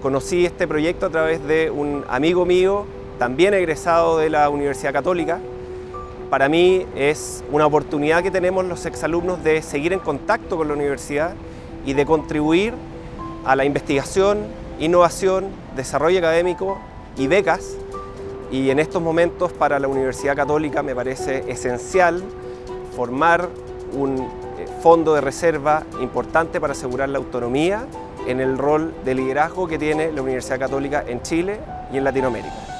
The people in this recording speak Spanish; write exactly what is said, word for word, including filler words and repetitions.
Conocí este proyecto a través de un amigo mío, también egresado de la Universidad Católica. Para mí es una oportunidad que tenemos los exalumnos de seguir en contacto con la universidad y de contribuir a la investigación, innovación, desarrollo académico y becas. Y en estos momentos para la Universidad Católica me parece esencial formar un fondo de reserva importante para asegurar la autonomía en el rol de liderazgo que tiene la Universidad Católica en Chile y en Latinoamérica.